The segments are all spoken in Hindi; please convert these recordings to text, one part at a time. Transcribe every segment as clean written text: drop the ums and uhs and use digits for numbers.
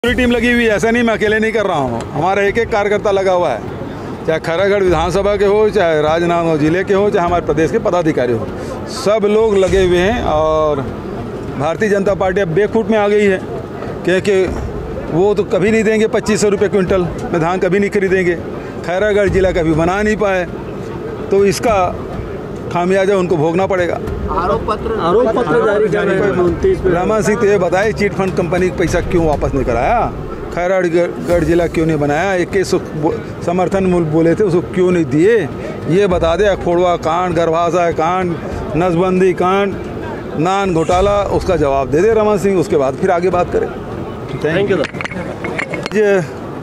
पूरी टीम लगी हुई है। ऐसा नहीं मैं अकेले नहीं कर रहा हूँ, हमारा एक एक कार्यकर्ता लगा हुआ है, चाहे खैरागढ़ विधानसभा के हो, चाहे राजनांदगांव जिले के हो, चाहे हमारे प्रदेश के पदाधिकारी हो, सब लोग लगे हुए हैं। और भारतीय जनता पार्टी अब बेखूट में आ गई है, क्योंकि वो तो कभी नहीं देंगे 2500 रुपये क्विंटल में धान, कभी नहीं खरीदेंगे। खैरागढ़ जिला कभी बना नहीं पाए, तो इसका खामियाजा उनको भोगना पड़ेगा। आरोप पत्र जारी रमन सिंह तो ये बताए चिट फंड कंपनी का पैसा क्यों वापस नहीं कराया, खैरागढ़ जिला क्यों नहीं बनाया, 21 समर्थन मूल्य बोले थे उसको क्यों नहीं दिए, ये बता दे। खोड़वा कांड, गर्भाशय कांड, नसबंदी कांड, नान घोटाला, उसका जवाब दे दे रमन सिंह, उसके बाद फिर आगे बात करें। Thank you. ये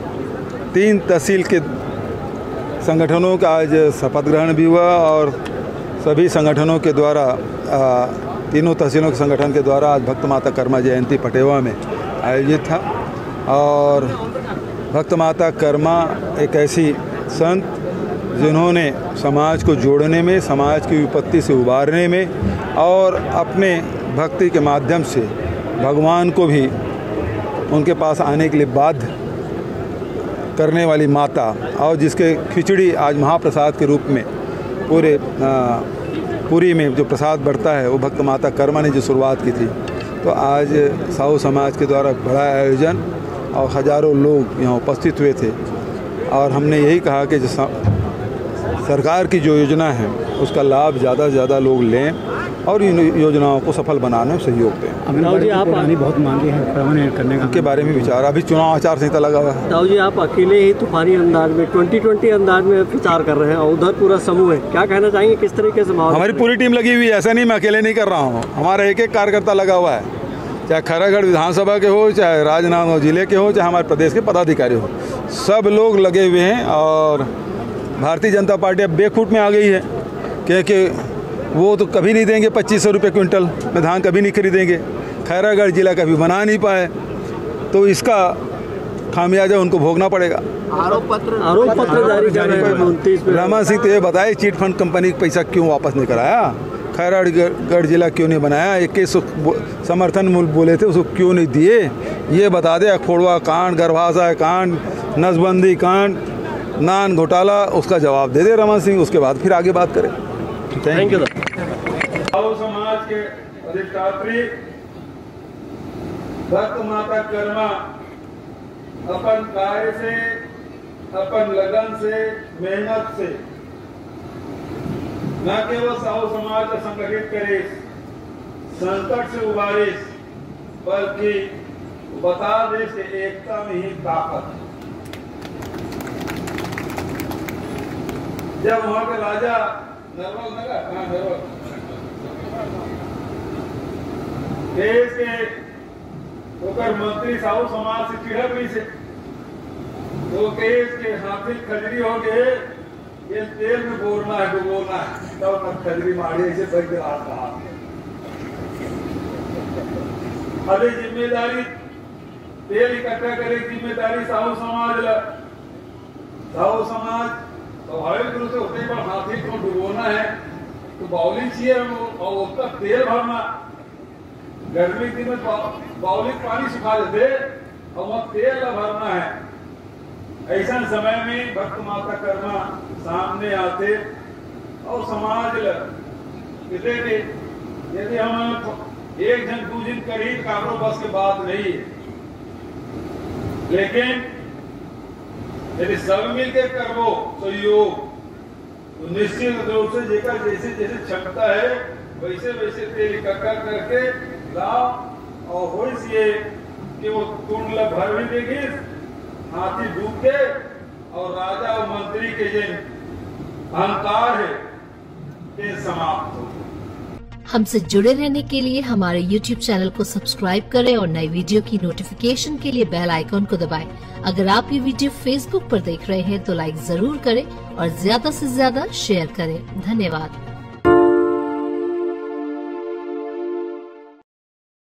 3 तहसील के संगठनों का आज शपथ ग्रहण भी हुआ और सभी संगठनों के द्वारा तीनों तहसीलों के संगठन के द्वारा आज भक्त माता कर्मा जयंती पटेवा में आयोजित था। और भक्त माता कर्मा एक ऐसी संत जिन्होंने समाज को जोड़ने में, समाज की विपत्ति से उबारने में और अपने भक्ति के माध्यम से भगवान को भी उनके पास आने के लिए बाध्य करने वाली माता, और जिसके खिचड़ी आज महाप्रसाद के रूप में पूरे पुरी में जो प्रसाद बढ़ता है वो भक्त माता कर्मा ने जो शुरुआत की थी। तो आज साहू समाज के द्वारा बड़ा आयोजन और हज़ारों लोग यहाँ उपस्थित हुए थे। और हमने यही कहा कि जो सरकार की जो योजना है उसका लाभ ज़्यादा से ज़्यादा लोग लें और इन योजनाओं को सफल बनाने में सहयोग दें। दाऊ जी, आप बहुत मांगे हैं परमानेंट करने का, उनके बारे में विचार, अभी चुनाव आचार संहिता लगा हुआ है। दाऊ जी, आप अकेले ही तूफानी अंदाज में 2020 अंदाज में प्रचार कर रहे हैं और उधर पूरा समूह है, क्या कहना चाहेंगे, किस तरीके से? हमारी पूरी टीम लगी हुई है, ऐसा नहीं मैं अकेले नहीं कर रहा हूँ, हमारा एक एक कार्यकर्ता लगा हुआ है, चाहे खैरागढ़ विधानसभा के हो, चाहे राजनांदगांव जिले के हो, चाहे हमारे प्रदेश के पदाधिकारी हो, सब लोग लगे हुए हैं। और भारतीय जनता पार्टी अब बेखूट में आ गई है, क्योंकि वो तो कभी नहीं देंगे 2500 रुपये क्विंटल में धान, कभी नहीं खरीदेंगे। खैरागढ़ जिला कभी बना नहीं पाए, तो इसका खामियाजा उनको भोगना पड़ेगा। आरोप पत्र जारी रमन सिंह तो ये बताए चिट फंड कंपनी का पैसा क्यों वापस नहीं कराया, खैरागढ़ जिला क्यों नहीं बनाया, 21 समर्थन मूल्य बोले थे उसको क्यों नहीं दिए, ये बता दे। खोड़वा कांड, गर्भाशय कांड, नसबंदी कांड, नान घोटाला, उसका जवाब दे दे रमन सिंह, उसके बाद फिर आगे बात करें। Thank you. साहू समाज के अधिष्ठात्री भक्त माता कर्मा अपन कार्य से, अपन लगन से, मेहनत से न केवल साहू समाज को संगठित करे, संकट से उबारे, बल्कि बता दे कि एकता में ही ताकत है। जब वहां के राजा देश के होकर मंत्री साहू समाज से चिढ़क नहीं से, तो देश के हाथी खजरी हो गए, ये तेल में बोलना है, डुबोना है, तब तो खजरी मारे से बैठ रहा। अभी जिम्मेदारी तेल इकट्ठा करे, जिम्मेदारी साहू समाज स्वाभाविक रूप से होते पर हाथी को डुबोना है तो बाउली चाहिए और उसका तेल भरना। गर्मी के दिन में बाउली पानी सुखा देते और वह तेल भरना है। ऐसा समय में भक्त माता कर्मा सामने आते और समाज कहते कि यदि हम एक जन 2 दिन करी कारो बस की बात नहीं है, लेकिन यदि सब मिलकर करबो सहयोग तो निश्चित रूप से जेकर जैसे जैसे क्षमता है वैसे वैसे तेल इकट्ठा करके लाओ और हो ये कि वो कुंड भर भी देगी, हाथी डूब के और राजा और मंत्री के जो अहंकार है ये समाप्त हो। हमसे जुड़े रहने के लिए हमारे YouTube चैनल को सब्सक्राइब करें और नई वीडियो की नोटिफिकेशन के लिए बेल आइकॉन को दबाएं। अगर आप ये वीडियो Facebook पर देख रहे हैं तो लाइक जरूर करें और ज्यादा से ज्यादा शेयर करें। धन्यवाद।